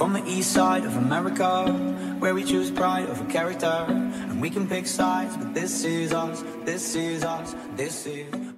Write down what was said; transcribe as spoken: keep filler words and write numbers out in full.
from the east side of America, where we choose pride over character. And we can pick sides, but this is us, this is us, this is